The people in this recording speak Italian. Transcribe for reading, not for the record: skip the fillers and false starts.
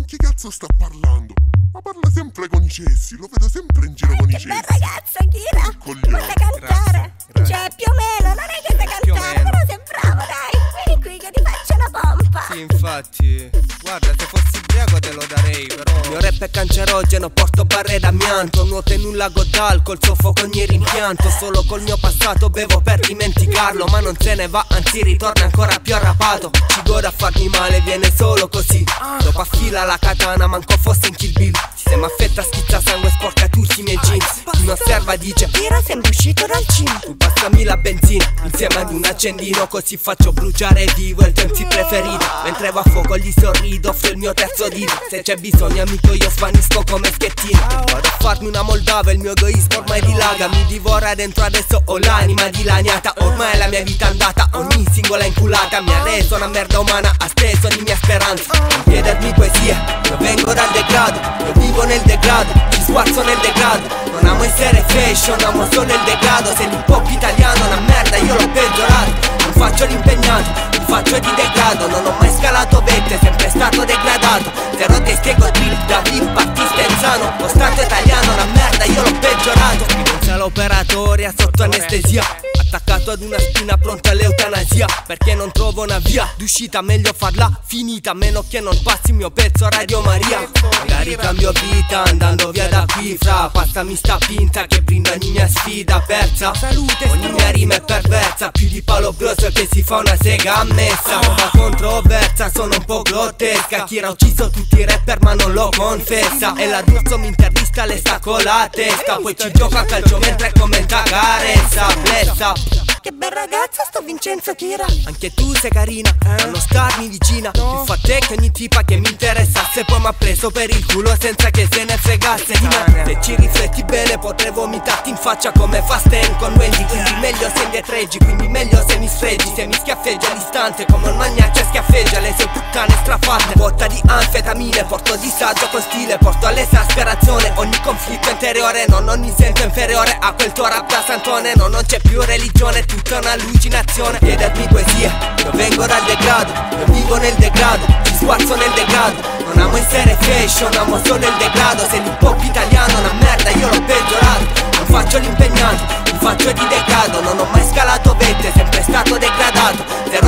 chi cazzo sta parlando? Ma parla sempre con i cessi, lo vedo sempre in giro con i cessi. Bel ragazzo, Kira! Coglione. Ma sai cantare? Grazie. Cioè, più o meno, non è che sai Più o cantare, meno. però sei bravo, dai! Vieni qui che ti faccio una pompa! Sì, infatti, guarda, se fossi ubriaco te lo darei, però il mio rap è cancerogeno, porto barre d'amianto, nuoto in un lago d'alcol, soffoco ogni rimpianto. Solo col mio passato bevo per dimenticarlo, ma non se ne va, anzi ritorna ancora più arrabbiato. Ci godo a farmi male, viene solo così. Dopo affila la katana, manco fosse in Kill Bill. Se m'affetta schizza sangue, sporca tutti i miei jeans. Chi mi osserva dice: Kira, sembra uscito dal cino! tu passami la benzina insieme ad un accendino, così faccio bruciare vivo il tuo MC preferito. Mentre va a fuoco gli sorrido, offro il mio terzo dito. Se c'è bisogno amico io svanisco come schettino. Vado a farmi una moldava, il mio egoismo ormai dilaga. Mi divora dentro, adesso ho l'anima dilaniata. Ormai la mia vita è andata, ogni singola inculata mi ha reso una merda umana, ha steso ogni mia speranza. Non chiedermi poesie, io vengo dal degrado, io vivo nel degrado, ci sguazzo nel degrado. Non amo essere fashion, amo solo il degrado. Se l'hip hop italiano è una merda io l'ho peggiorato. Non faccio l'impegnato, mi faccio di degrado. Non ho mai scalato vette, sempre stato degradato. Zero te spiego drill, da VIP artista insano. Lo stato italiano è una merda, io l'ho peggiorato. Pensa l'operatoria sotto anestesia, attaccato ad una spina pronta all'eutanasia. Perché non trovo una via d'uscita, meglio farla finita, a meno che non passi il mio pezzo a Radio Maria. Magari cambio vita andando via da qui, fra passami sta pinta che brinda ogni mia sfida persa. Ogni mia rima è perversa, più di Paolo Grosso che si fa una sega ammessa. Una controversa, sono un po' grottesca. Kira ha ucciso tutti i rapper ma non lo confessa. E la D'Urso mi intervista, le sta con la testa. Poi ci gioca a calcio mentre commenta carezza, blessa. Che bel ragazzo sto Vincenzo, Kira! Anche tu sei carina, ma non starmi vicina. Il fatto è che ogni tipa che mi interessasse poi m'ha preso per il culo senza che se ne fregasse di me. Se ci rifletti bene potrei vomitarti in faccia come fa Stan con Wendy. Quindi meglio se indietreggi, quindi meglio se mi sfregi. Se mi schiaffeggia all'istante come un magnaccio schiaffeggia le sue puttane strafatte. Botta di anfetamine, porto disagio con stile, porto all'esasperazione ogni conflitto interiore. Non mi sento inferiore a quel tuo rap da santone. No, non c'è più religione, tutta un'allucinazione. Chiedermi poesie, io vengo dal degrado, io vivo nel degrado, ci sguazzo nel degrado. Non amo essere fashion, amo solo il degrado. Se l'hip hop italiano è una merda io l'ho peggiorato. Non faccio l'impegnato, mi faccio di degrado. Non ho mai scalato vette, sempre stato degradato. Zero